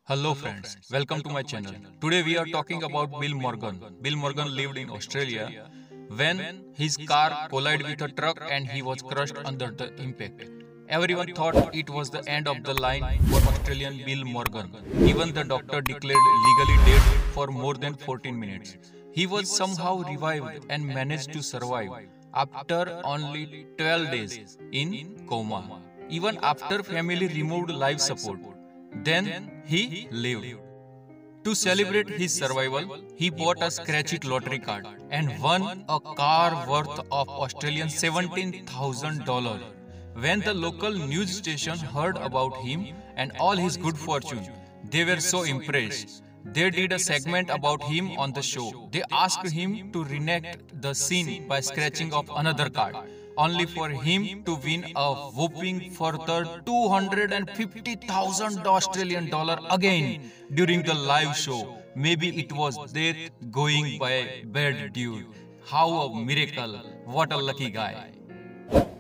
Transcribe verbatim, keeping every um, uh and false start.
Hello friends, welcome to my channel. Today we are talking about Bill Morgan. Bill Morgan lived in Australia when his car collided with a truck and he was crushed under the impact. Everyone thought it was the end of the line for Australian Bill Morgan. Even the doctor declared legally dead for more than fourteen minutes. He was somehow revived and managed to survive after only twelve days in coma. Even after family removed life support. Then he lived. To celebrate his survival, he bought a scratchy lottery card and won a car worth of Australian seventeen thousand dollars. When the local news station heard about him and all his good fortune, they were so impressed. They did a segment about him on the show. They asked him to reenact the scene by scratching off another card, only for him to win a whopping further two hundred fifty thousand Australian dollar again during the live show. Maybe it was death going by bad dude. How a miracle. What a lucky guy.